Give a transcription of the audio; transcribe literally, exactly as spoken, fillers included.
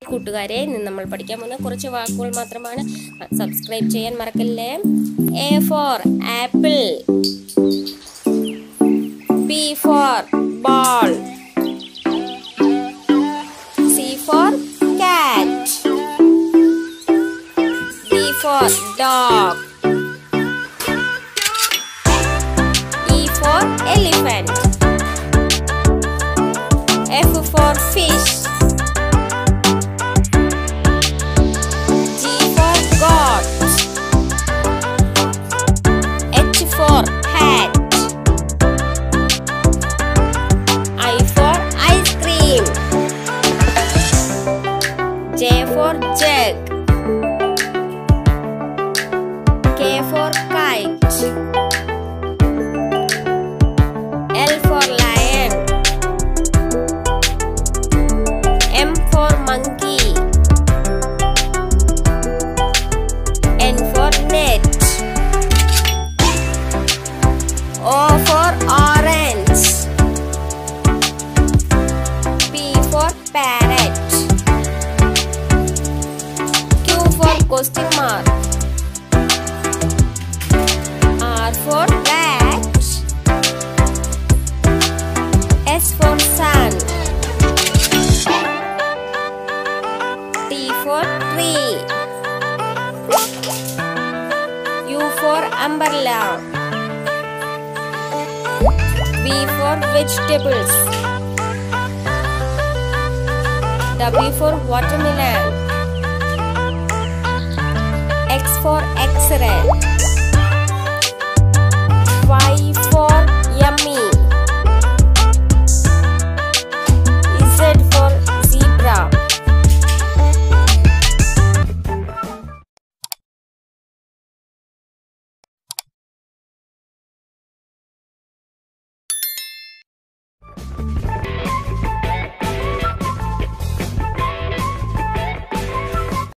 കൂട്ടുകാരെ, ഇന്ന് നമ്മൾ പഠിക്കാൻ പോകുന്ന കുറച്ച് വാക്കുകൾ മാത്രമാണ്. സബ്സ്ക്രൈബ് ചെയ്യാൻ മറക്കല്ലേ. A for apple, B for ball, C for cat, D for dog, E for elephant, F for fish, G for goat, H for hat, I for ice cream, J for jug, K for kite, L for lion, M for monkey, N for net, O for orange, P for parrot, Q for question mark, R for rat, S for sun, T for tree, U for umbrella, V for vegetables, W for watermelon, X for X-ray, Y for yummy.